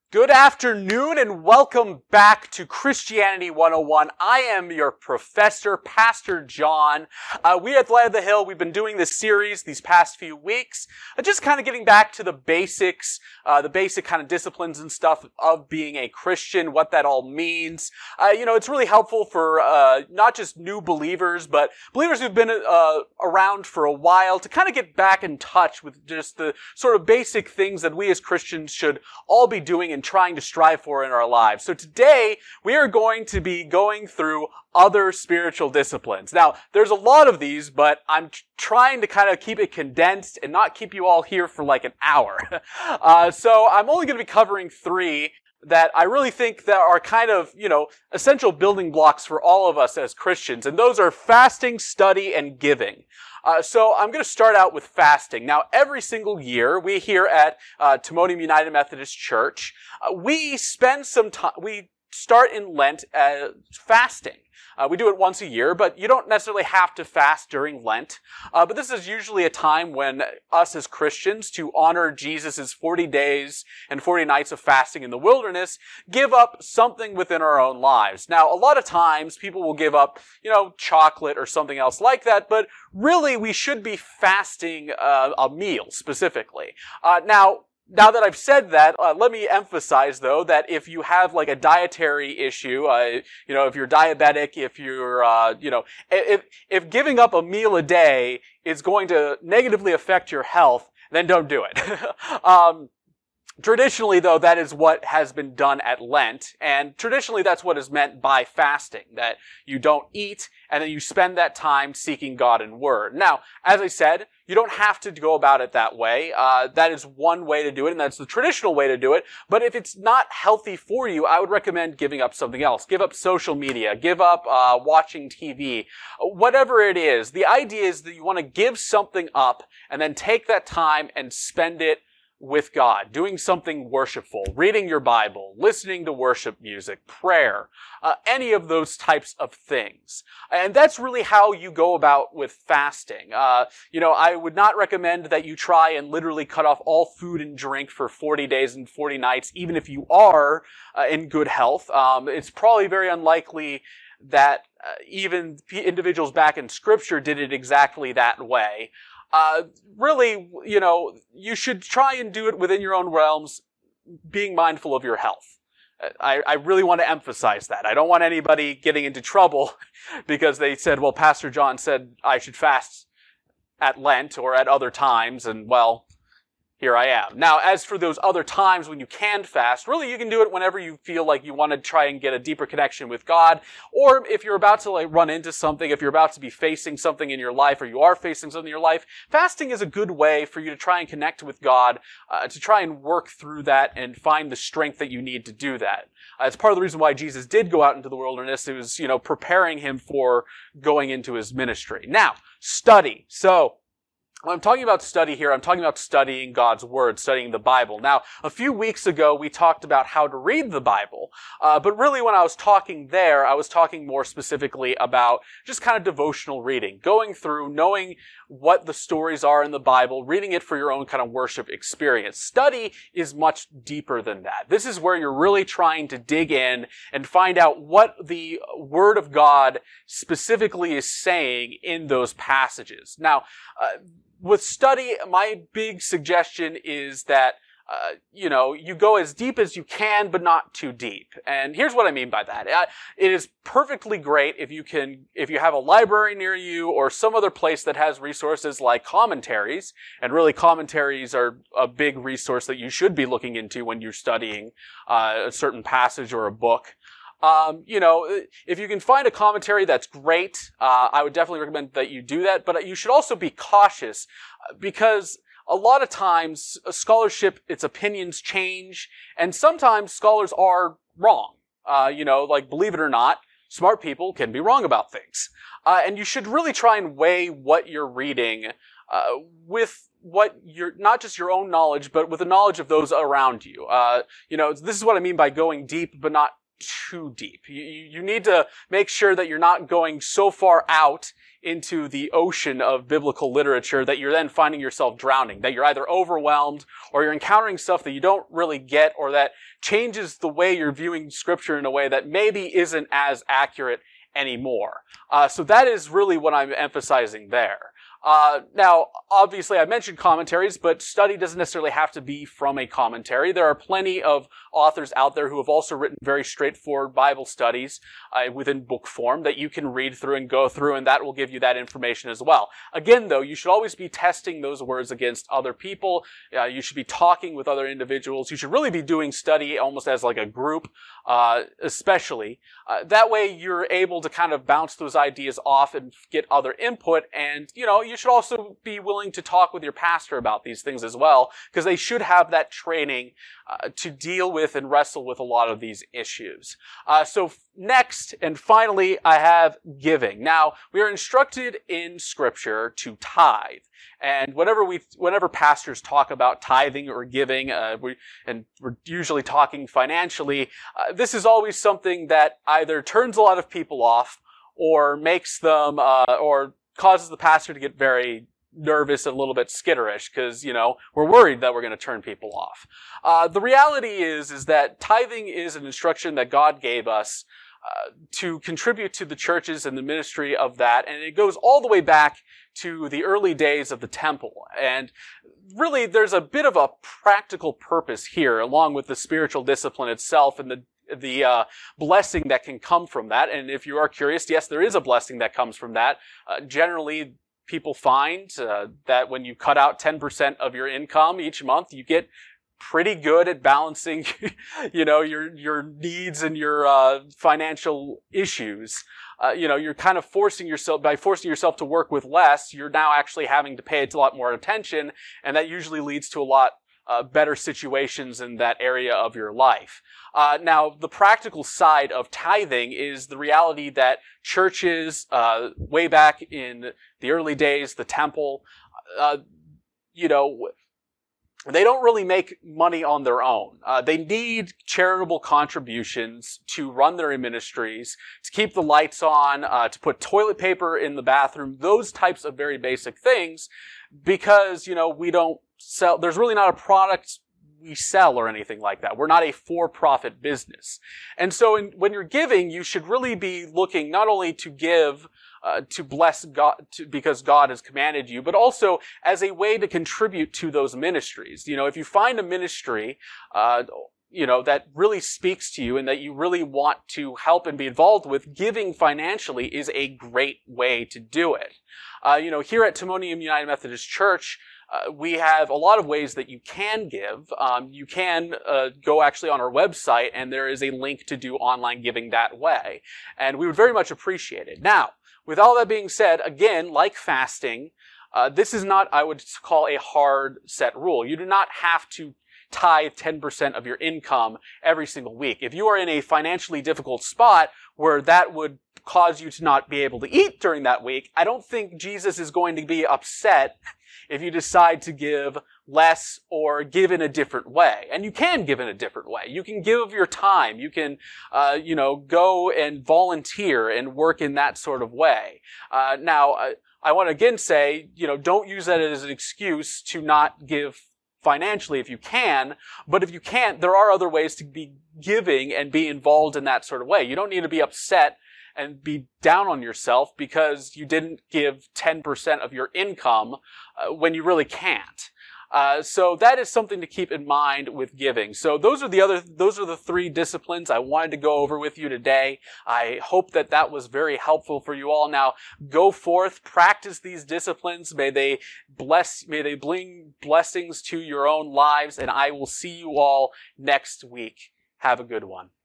Good afternoon and welcome back to Christianity 101. I am your professor, Pastor John. We at Light of the Hill, we've been doing this series these past few weeks, just kind of getting back to the basics, the basic kind of disciplines and stuff of being a Christian, what that all means. It's really helpful for not just new believers, but believers who've been around for a while to kind of get back in touch with just the sort of basic things that we as Christians should all be doing and trying to strive for in our lives. So today, we are going to be going through other spiritual disciplines. Now, there's a lot of these, but I'm trying to kind of keep it condensed and not keep you all here for like an hour. So I'm only going to be covering three that I really think that are kind of, essential building blocks for all of us as Christians. And those are fasting, study, and giving. So I'm going to start out with fasting. Now, every single year, we here at Timonium United Methodist Church, we spend some time, we start in Lent fasting. We do it once a year, but you don't necessarily have to fast during Lent. But this is usually a time when us as Christians, to honor Jesus' 40 days and 40 nights of fasting in the wilderness, give up something within our own lives. Now, a lot of times people will give up, chocolate or something else like that, but really we should be fasting a meal specifically. Now that I've said that, let me emphasize, though, that if you have, like, a dietary issue, if you're diabetic, if you're, if giving up a meal a day is going to negatively affect your health, then don't do it. Traditionally, though, that is what has been done at Lent, and traditionally that's what is meant by fasting, that you don't eat, and then you spend that time seeking God in Word. Now, as I said, you don't have to go about it that way. That is one way to do it, and that's the traditional way to do it, but if it's not healthy for you, I would recommend giving up something else. Give up social media, give up watching TV, whatever it is. The idea is that you want to give something up, and then take that time and spend it with God, doing something worshipful, reading your Bible, listening to worship music, prayer, any of those types of things. And that's really how you go about with fasting. I would not recommend that you try and literally cut off all food and drink for 40 days and 40 nights, even if you are in good health. It's probably very unlikely that even individuals back in Scripture did it exactly that way. Really, you should try and do it within your own realms, being mindful of your health. I really want to emphasize that. I don't want anybody getting into trouble because they said, well, Pastor John said I should fast at Lent or at other times, and well, here I am. Now, as for those other times when you can fast, really you can do it whenever you feel like you want to try and get a deeper connection with God, or if you're about to run into something, if you're about to be facing something in your life, or you are facing something in your life, fasting is a good way for you to try and connect with God, to try and work through that and find the strength that you need to do that. It's part of the reason why Jesus did go out into the wilderness. It was, preparing him for going into his ministry. Now, study. So, when I'm talking about study here, I'm talking about studying God's Word, studying the Bible. Now, a few weeks ago, we talked about how to read the Bible. But really, when I was talking there, I was talking more specifically about just kind of devotional reading, going through, knowing what the stories are in the Bible, reading it for your own kind of worship experience. Study is much deeper than that. This is where you're really trying to dig in and find out what the Word of God specifically is saying in those passages. Now, with study, my big suggestion is that, you go as deep as you can, but not too deep. And here's what I mean by that. It is perfectly great if you have a library near you or some other place that has resources like commentaries. And really, commentaries are a big resource that you should be looking into when you're studying a certain passage or a book. If you can find a commentary, that's great. I would definitely recommend that you do that, but you should also be cautious because a lot of times scholarship, its opinions change, and sometimes scholars are wrong. Believe it or not, smart people can be wrong about things. And you should really try and weigh what you're reading, with what not just your own knowledge, but with the knowledge of those around you. This is what I mean by going deep, but not too deep. You need to make sure that you're not going so far out into the ocean of biblical literature that you're then finding yourself drowning, that you're either overwhelmed or you're encountering stuff that you don't really get or that changes the way you're viewing scripture in a way that maybe isn't as accurate anymore. So that is really what I'm emphasizing there. Now, obviously, I mentioned commentaries, but study doesn't necessarily have to be from a commentary. There are plenty of authors out there who have also written very straightforward Bible studies within book form that you can read through and go through, and that will give you that information as well. Again, though, you should always be testing those words against other people. You should be talking with other individuals. You should really be doing study almost as like a group, especially. That way, you're able to kind of bounce those ideas off and get other input, and, you should also be willing to talk with your pastor about these things as well, because they should have that training to deal with and wrestle with a lot of these issues. So next and finally, I have giving. Now, we are instructed in Scripture to tithe. And whenever pastors talk about tithing or giving, we're usually talking financially, this is always something that either turns a lot of people off or makes them, or causes the pastor to get very nervous and a little bit skitterish because, we're worried that we're going to turn people off. The reality is that tithing is an instruction that God gave us to contribute to the churches and the ministry of that, and it goes all the way back to the early days of the temple. And really, there's a bit of a practical purpose here, along with the spiritual discipline itself and the blessing that can come from that. And if you are curious, yes, there is a blessing that comes from that. Generally, people find that when you cut out 10% of your income each month, you get pretty good at balancing, your needs and your financial issues. You're kind of forcing yourself to work with less, you're now actually having to pay it a lot more attention, and that usually leads to a lot better situations in that area of your life. Now, the practical side of tithing is the reality that churches, way back in the early days, the temple, they don't really make money on their own. They need charitable contributions to run their ministries, to keep the lights on, to put toilet paper in the bathroom, those types of very basic things, because, we don't sell, there's really not a product we sell or anything like that. We're not a for-profit business. And so when you're giving, you should really be looking not only to give to bless God, because God has commanded you, but also as a way to contribute to those ministries. If you find a ministry, that really speaks to you and that you really want to help and be involved with, giving financially is a great way to do it. Here at Timonium United Methodist Church, we have a lot of ways that you can give. You can go actually on our website, and there is a link to do online giving that way. And we would very much appreciate it. Now, with all that being said, again, like fasting, this is not, I would call, a hard set rule. You do not have to tithe 10% of your income every single week. If you are in a financially difficult spot where that would cause you to not be able to eat during that week, I don't think Jesus is going to be upset if you decide to give less or give in a different way. And you can give in a different way. You can give of your time. You can, go and volunteer and work in that sort of way. Now, I want to again say, don't use that as an excuse to not give financially if you can, but if you can't, there are other ways to be giving and be involved in that sort of way. You don't need to be upset and be down on yourself because you didn't give 10% of your income when you really can't. So that is something to keep in mind with giving. So those are the three disciplines I wanted to go over with you today. I hope that was very helpful for you all. Now, go forth, practice these disciplines. May they bring blessings to your own lives, and I will see you all next week. Have a good one.